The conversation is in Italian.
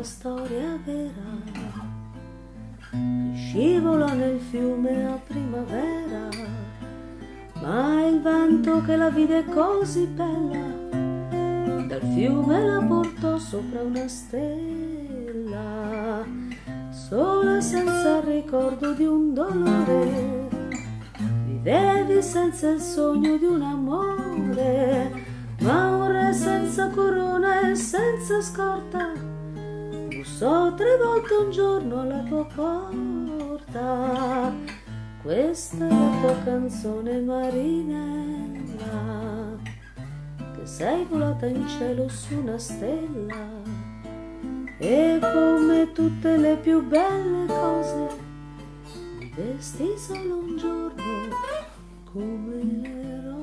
storia vera che scivola nel fiume a primavera, ma il vento che la vide così bella dal fiume la portò sopra una stella, sola senza il ricordo di un dolore, vivevi senza il sogno di un amore, ma un re senza corona e senza scorta bussò 3 volte un giorno alla tua porta. Questa è la tua canzone, Marinella, che sei volata in cielo su una stella, e come tutte le più belle cose vivesti solo un giorno come l'eroe.